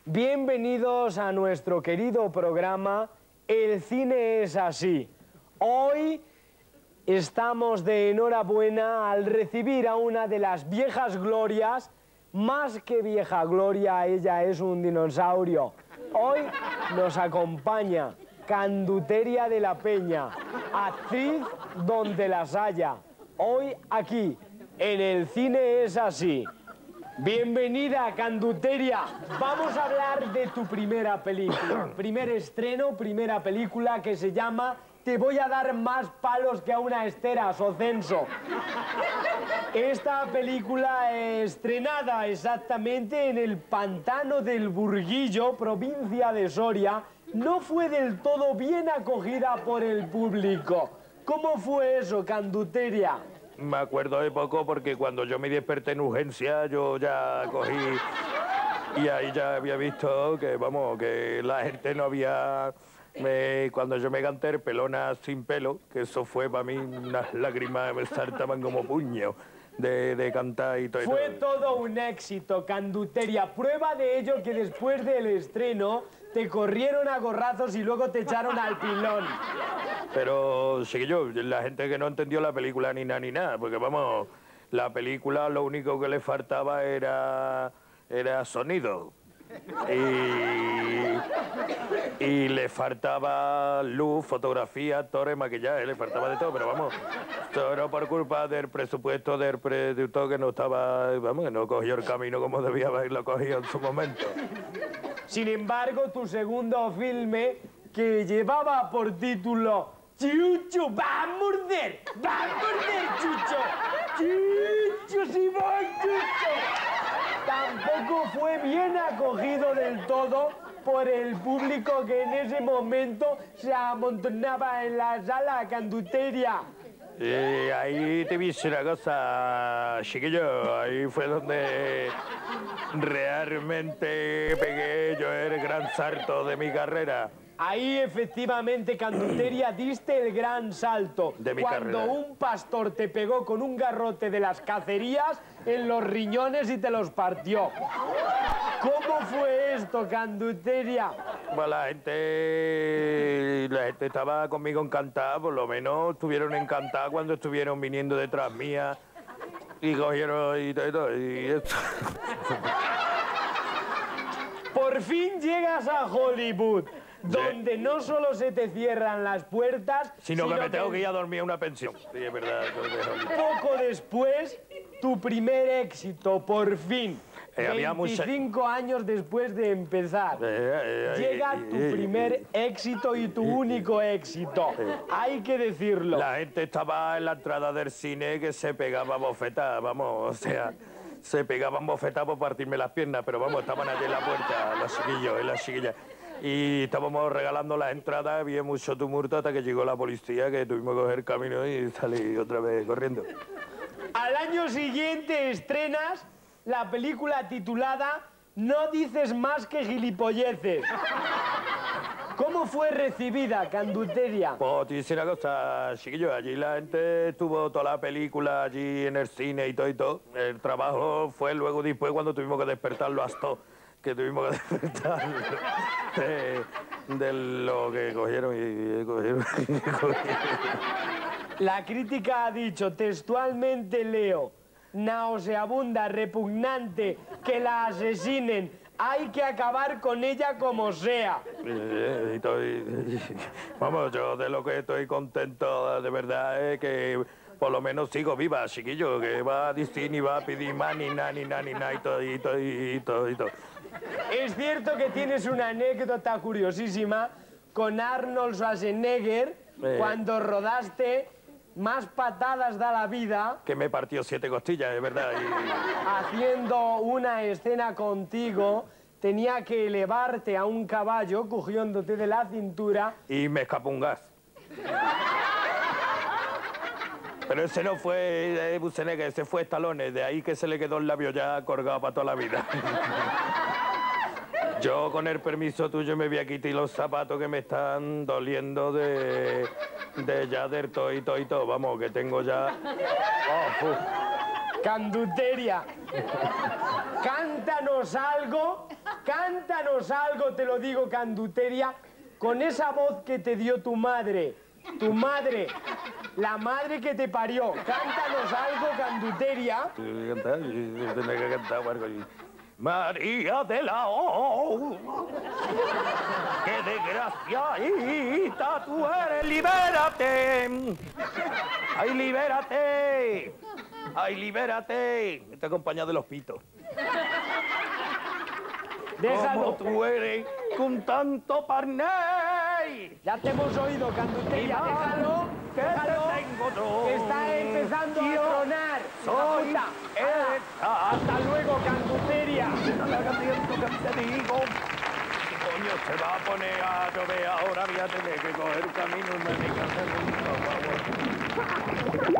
Bienvenidos a nuestro querido programa El cine es así. Hoy estamos de enhorabuena al recibir a una de las viejas glorias. Más que vieja gloria, ella es un dinosaurio. Hoy nos acompaña Canduteria de la Peña, actriz donde las haya. Hoy aquí, en El cine es así. Bienvenida, Canduteria. Vamos a hablar de tu primera película. Primer estreno, primera película que se llama Te voy a dar más palos que a una estera, Socenso. Esta película estrenada exactamente en el pantano del Burguillo, provincia de Soria, no fue del todo bien acogida por el público. ¿Cómo fue eso, Canduteria? Me acuerdo de poco porque cuando yo me desperté en urgencia, yo ya cogí y ahí ya había visto que, vamos, que la gente no había... cuando yo me canté Pelona sin pelo, que eso fue para mí unas lágrimas me saltaban como puño de cantar y todo. Fue todo un éxito, Canduteria. Prueba de ello que después del estreno te corrieron a gorrazos y luego te echaron al pilón. Pero, chiquillo, la gente que no entendió la película ni nada, porque vamos, la película lo único que le faltaba era sonido. Y le faltaba luz, fotografía, actores, maquillaje, le faltaba de todo, pero vamos, todo era por culpa del presupuesto del productor que no estaba, vamos, que no cogió el camino como debía haberlo cogido en su momento. Sin embargo, tu segundo filme, que llevaba por título Chucho, va a morder, Chucho, Chucho, si voy, Chucho, tampoco fue bien acogido del todo por el público que en ese momento se amontonaba en la sala, Canduteria. Ahí te vi una cosa, chiquillo, ahí fue donde realmente pegué yo el gran salto de mi carrera. Ahí efectivamente, Canduteria, diste el gran salto. De mi cuando carrera. Un pastor te pegó con un garrote de las cacerías en los riñones y te los partió. ¿Cómo fue esto, Canduteria? Pues la gente estaba conmigo encantada, por lo menos estuvieron encantadas cuando estuvieron viniendo detrás mía y cogieron y todo, y esto. Por fin llegas a Hollywood, donde no solo se te cierran las puertas, Sino que me tengo que ir a dormir a una pensión. Sí, es verdad. Poco después, tu primer éxito, por fin. Había 25 años después de empezar. Llega tu primer éxito y tu único éxito. Hay que decirlo. La gente estaba en la entrada del cine que se pegaba bofetas, vamos, o sea, se pegaban bofetas por partirme las piernas, pero vamos, estaban allí en la puerta, los chiquillos y las chiquillas. Y estábamos regalando las entradas, había mucho tumulto hasta que llegó la policía, que tuvimos que coger camino y salí otra vez corriendo. Al año siguiente estrenas la película titulada No dices más que gilipolleces. ¿Cómo fue recibida, Canduteria? Pues te hice una cosa, chiquillo, allí la gente estuvo toda la película allí en el cine y todo. El trabajo fue luego después cuando tuvimos que despertarlo hasta que tuvimos que despertar de lo que cogieron y cogieron. La crítica ha dicho textualmente, leo, nauseabunda, repugnante, que la asesinen, hay que acabar con ella como sea. Vamos, yo de lo que estoy contento de verdad es que por lo menos sigo viva, chiquillo, que va a decir y va a pedir más ni nada y todo. Es cierto que tienes una anécdota curiosísima con Arnold Schwarzenegger cuando rodaste Más patadas da la vida. Que me partió 7 costillas, es verdad. Haciendo una escena contigo, tenía que elevarte a un caballo cogiéndote de la cintura. Y me escapó un gas. Pero ese no fue Schwarzenegger, ese fue Stallone, de ahí que se le quedó el labio ya colgado para toda la vida. Yo, con el permiso tuyo, me voy a quitar los zapatos que me están doliendo de ya del todo y todo. Vamos, que tengo ya... Canduteria, cántanos algo Cántanos algo, te lo digo, Canduteria, con esa voz que te dio tu madre. Tu madre, la madre que te parió. Cántanos algo, Canduteria. Tengo que cantar algo. María de la O. ¡Qué desgraciadita tú eres! ¡Libérate! ¡Ay, libérate! ¡Ay, libérate! Está acompañado de los pitos. Déjalo. Como tú eres con tanto parney. Ya te hemos oído, Canduteria. Déjalo. Que Déjalo. te tengo yo. Que está empezando a tronar. Soy Puta. Hasta luego, Canduteria. No le hagas tiempo que te digo. Coño, se va a poner a llover ahora. Voy a tener que coger camino y me voy a hacer un